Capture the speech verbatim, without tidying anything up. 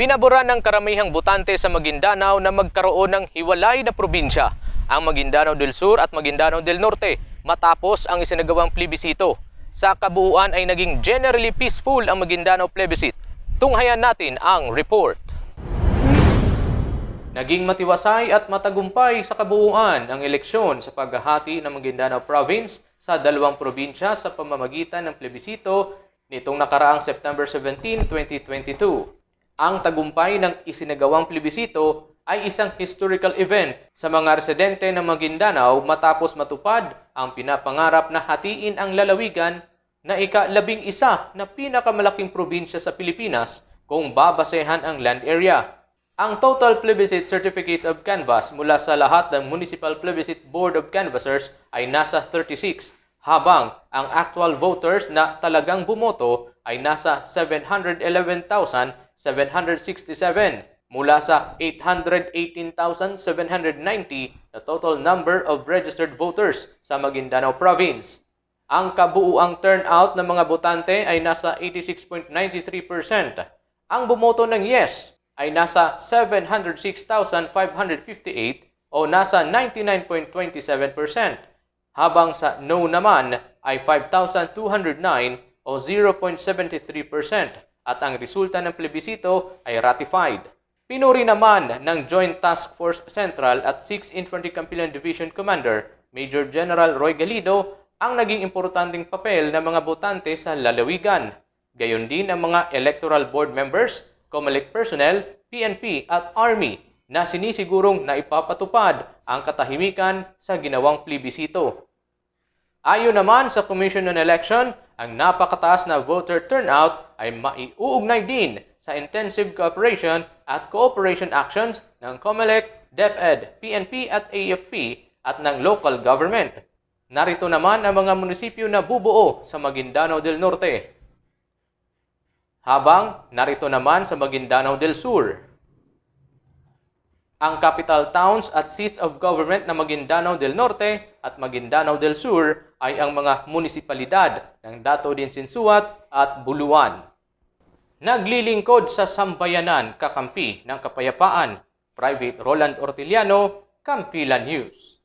Pinabura ng karamihang botante sa Maguindanao na magkaroon ng hiwalay na probinsya, ang Maguindanao del Sur at Maguindanao del Norte, matapos ang isinagawang plebisito. Sa kabuuan ay naging generally peaceful ang Maguindanao plebiscite. Tunghayan natin ang report. Naging matiwasay at matagumpay sa kabuuan ang eleksyon sa paghahati ng Maguindanao Province sa dalawang probinsya sa pamamagitan ng plebisito nitong nakaraang September seventeen, twenty twenty-two. Ang tagumpay ng isinagawang plebisito ay isang historical event sa mga residente ng Maguindanao matapos matupad ang pinapangarap na hatiin ang lalawigan na ika-labing isa na pinakamalaking probinsya sa Pilipinas kung babasehan ang land area. Ang total plebiscite certificates of canvass mula sa lahat ng Municipal Plebiscite Board of Canvassers ay nasa thirty-six, habang ang actual voters na talagang bumoto ay nasa seven hundred eleven thousand seven hundred sixty-seven mula sa eight hundred eighteen thousand seven hundred ninety na total number of registered voters sa Maguindanao Province. Ang kabuuang turnout ng mga botante ay nasa eighty-six point nine three percent. Ang bumoto ng yes ay nasa seven hundred six thousand five hundred fifty-eight o nasa ninety-nine point two seven percent, habang sa no naman ay five thousand two hundred nine o zero point seven three percent at ang resulta ng plebisito ay ratified. Pinuri naman ng Joint Task Force Central at sixth Infantry Campillion Division Commander Major General Roy Galido ang naging importanteng papel ng mga botante sa lalawigan. Gayon din ang mga electoral board members, COMELEC personnel, P N P at Army na sinisigurong na ipapatupad ang katahimikan sa ginawang plebisito. Ayon naman sa Commission on Election, ang napakataas na voter turnout ay maiuugnay din sa intensive cooperation at cooperation actions ng COMELEC, DepEd, P N P at A F P at ng local government. Narito naman ang mga munisipyo na bubuo sa Maguindanao del Norte. Habang narito naman sa Maguindanao del Sur. Ang capital towns at seats of government na Maguindanao del Norte at Maguindanao del Sur ay ang mga munisipalidad ng Dato Dinsinsuat at Buluan. Naglilingkod sa sambayanan kakampi ng kapayapaan, Private Roland Orteliano, Campila News.